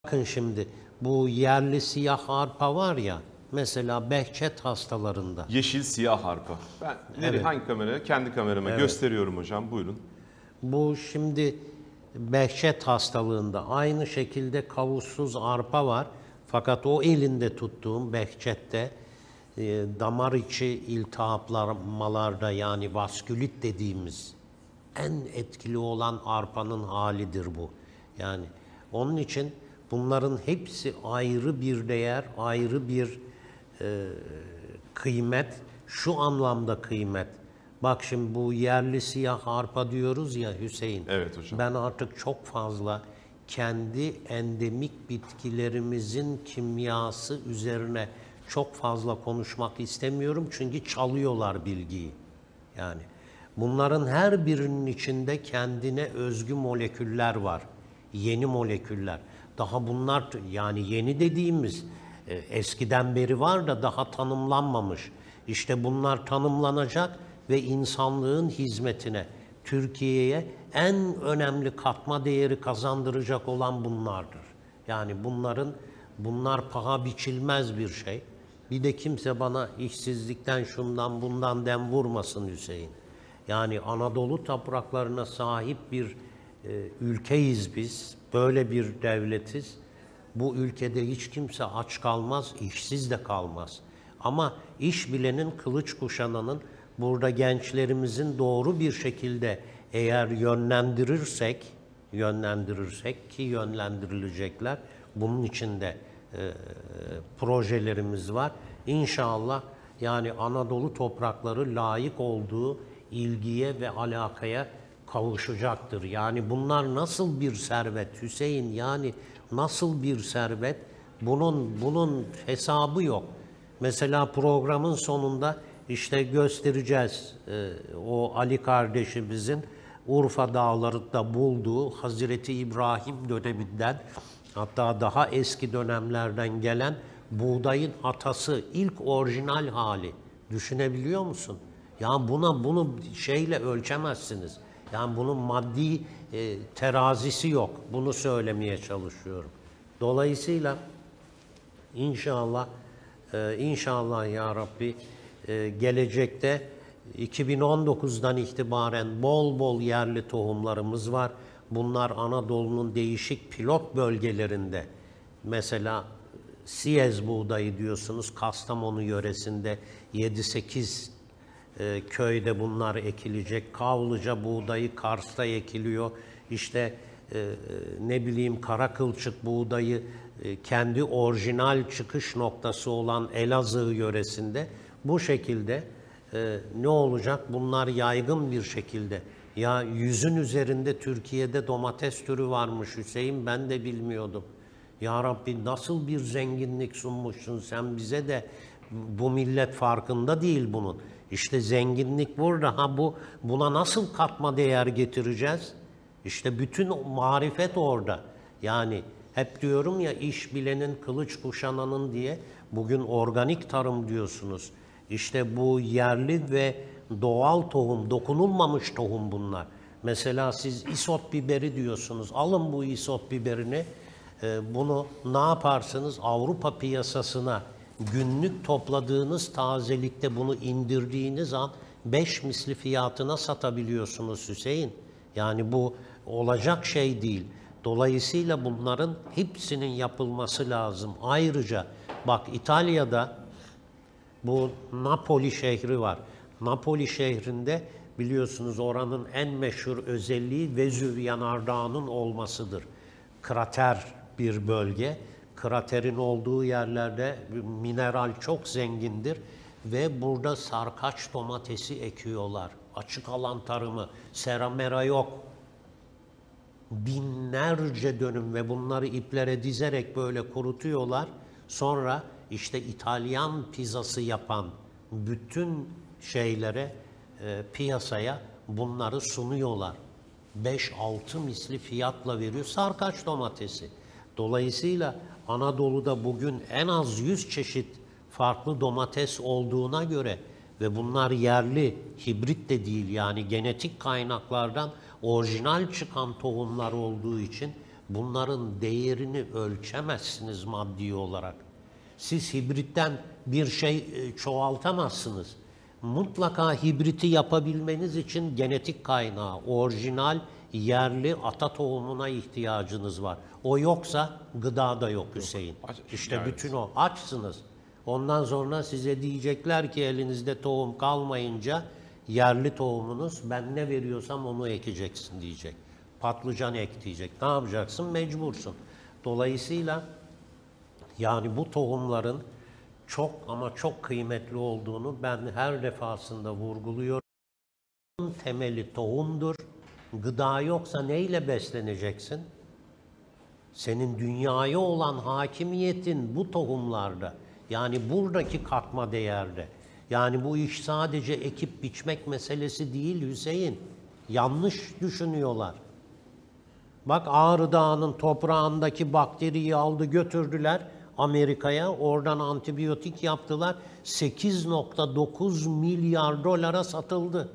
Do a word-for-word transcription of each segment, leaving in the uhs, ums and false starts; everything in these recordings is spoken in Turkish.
Bakın şimdi bu yerli siyah arpa var ya, mesela Behçet hastalarında. Yeşil siyah arpa. Ben nereye, Evet. hangi kameraya? Kendi kamerama Evet. gösteriyorum hocam. Buyurun. Bu şimdi Behçet hastalığında aynı şekilde kavuşsuz arpa var. Fakat o elinde tuttuğum Behçet'te e, damar içi iltihaplanmalarda, yani vaskülit dediğimiz en etkili olan arpanın halidir bu. Yani onun için bunların hepsi ayrı bir değer, ayrı bir e, kıymet. Şu anlamda kıymet. Bak şimdi bu yerli siyah arpa diyoruz ya Hüseyin. Evet hocam. Ben artık çok fazla kendi endemik bitkilerimizin kimyası üzerine çok fazla konuşmak istemiyorum. Çünkü çalıyorlar bilgiyi. Yani bunların her birinin içinde kendine özgü moleküller var. Yeni moleküller. Daha bunlar, yani yeni dediğimiz e, eskiden beri var da daha tanımlanmamış. İşte bunlar tanımlanacak ve insanlığın hizmetine, Türkiye'ye en önemli katma değeri kazandıracak olan bunlardır. Yani bunların, bunlar paha biçilmez bir şey. Bir de kimse bana işsizlikten, şundan bundan dem vurmasın Hüseyin. Yani Anadolu topraklarına sahip bir e, ülkeyiz biz. Böyle bir devletiz. Bu ülkede hiç kimse aç kalmaz, işsiz de kalmaz. Ama iş bilenin, kılıç kuşananın, burada gençlerimizin doğru bir şekilde eğer yönlendirirsek, yönlendirirsek ki yönlendirilecekler, bunun için de e, projelerimiz var. İnşallah yani Anadolu toprakları layık olduğu ilgiye ve alakaya kavuşacaktır. Yani bunlar nasıl bir servet Hüseyin, yani nasıl bir servet, bunun bunun hesabı yok. Mesela programın sonunda işte göstereceğiz e, o Ali kardeşimizin Urfa dağlarında bulduğu Hazreti İbrahim döneminden, hatta daha eski dönemlerden gelen buğdayın atası, ilk orijinal hali. Düşünebiliyor musun? Yani buna bunu şeyle ölçemezsiniz. Yani bunun maddi e, terazisi yok. Bunu söylemeye çalışıyorum. Dolayısıyla inşallah e, inşallah ya Rabbi e, gelecekte iki bin on dokuzdan itibaren bol bol yerli tohumlarımız var. Bunlar Anadolu'nun değişik pilot bölgelerinde, mesela Siyez buğdayı diyorsunuz, Kastamonu yöresinde yedi sekiz e, köyde bunlar ekilecek. Kavlıca buğdayı Kars'ta ekiliyor. İşte e, ne bileyim Karakılçık buğdayı e, kendi orijinal çıkış noktası olan Elazığ yöresinde. Bu şekilde e, ne olacak? Bunlar yaygın bir şekilde. Ya yüzün üzerinde Türkiye'de domates türü varmış Hüseyin, ben de bilmiyordum. Ya Rabbi nasıl bir zenginlik sunmuşsun sen bize de, bu millet farkında değil bunun. İşte zenginlik burada. Ha bu buna nasıl katma değer getireceğiz? İşte bütün marifet orada. Yani hep diyorum ya, iş bilenin, kılıç kuşananın diye, bugün organik tarım diyorsunuz. İşte bu yerli ve doğal tohum, dokunulmamış tohum bunlar. Mesela siz isot biberi diyorsunuz. Alın bu isot biberini. Bunu ne yaparsınız? Avrupa piyasasına günlük topladığınız tazelikte bunu indirdiğiniz an beş misli fiyatına satabiliyorsunuz Hüseyin. Yani bu olacak şey değil. Dolayısıyla bunların hepsinin yapılması lazım. Ayrıca bak, İtalya'da bu Napoli şehri var. Napoli şehrinde biliyorsunuz oranın en meşhur özelliği Vezüv yanardağının olmasıdır. Krater bir bölge. Kraterin olduğu yerlerde mineral çok zengindir ve burada sarkaç domatesi ekiyorlar. Açık alan tarımı, seramera yok. Binlerce dönüm ve bunları iplere dizerek böyle kurutuyorlar. Sonra işte İtalyan pizzası yapan bütün şeylere, e, piyasaya bunları sunuyorlar. beş altı misli fiyatla veriyor sarkaç domatesi. Dolayısıyla Anadolu'da bugün en az yüz çeşit farklı domates olduğuna göre ve bunlar yerli, hibrit de değil, yani genetik kaynaklardan orijinal çıkan tohumlar olduğu için Bunların değerini ölçemezsiniz maddi olarak. Siz hibritten bir şey e, çoğaltamazsınız. Mutlaka hibriti yapabilmeniz için genetik kaynağı, orijinal, yerli ata tohumuna ihtiyacınız var. O yoksa gıda da yok Hüseyin. Aç- İşte evet. bütün o. Açsınız. Ondan sonra size diyecekler ki elinizde tohum kalmayınca yerli tohumunuz, ben ne veriyorsam onu ekeceksin diyecek. Patlıcan ek diyecek. Ne yapacaksın? Mecbursun. Dolayısıyla yani bu tohumların çok ama çok kıymetli olduğunu ben her defasında vurguluyorum. Temeli tohumdur. Gıda yoksa neyle besleneceksin? Senin dünyaya olan hakimiyetin bu tohumlarda. Yani buradaki katma değerde. Yani bu iş sadece ekip biçmek meselesi değil Hüseyin. Yanlış düşünüyorlar. Bak Ağrı Dağı'nın toprağındaki bakteriyi aldı götürdüler Amerika'ya. Oradan antibiyotik yaptılar. sekiz nokta dokuz milyar dolara satıldı.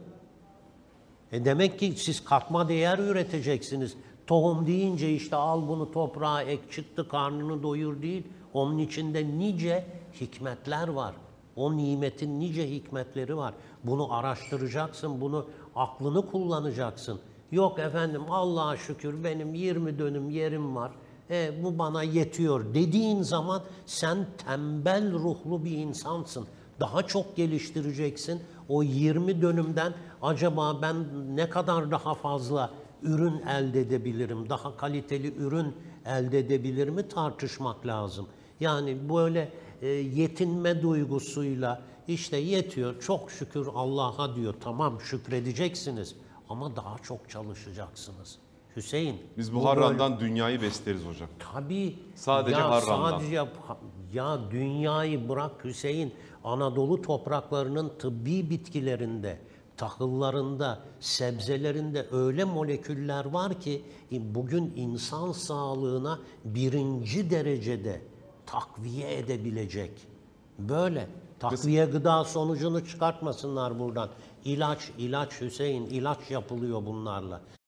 E demek ki siz katma değer üreteceksiniz. Tohum deyince işte al bunu toprağa ek çıktı karnını doyur değil. Onun içinde nice hikmetler var. O nimetin nice hikmetleri var. Bunu araştıracaksın, bunu aklını kullanacaksın. Yok efendim Allah'a şükür benim yirmi dönüm yerim var. E, bu bana yetiyor dediğin zaman sen tembel ruhlu bir insansın. Daha çok geliştireceksin. O yirmi dönümden acaba ben ne kadar daha fazla ürün elde edebilirim, daha kaliteli ürün elde edebilir mi tartışmak lazım. Yani böyle e, yetinme duygusuyla işte yetiyor, çok şükür Allah'a diyor. Tamam şükredeceksiniz ama daha çok çalışacaksınız. Hüseyin. Biz bu, bu harrandan böyle... dünyayı besleriz hocam. Tabii. Sadece ya harrandan. Sadece ya dünyayı bırak Hüseyin. Anadolu topraklarının tıbbi bitkilerinde, tahıllarında, sebzelerinde öyle moleküller var ki bugün insan sağlığına birinci derecede takviye edebilecek. Böyle. Takviye gıda sonucunu çıkartmasınlar buradan. İlaç, ilaç Hüseyin, ilaç yapılıyor bunlarla.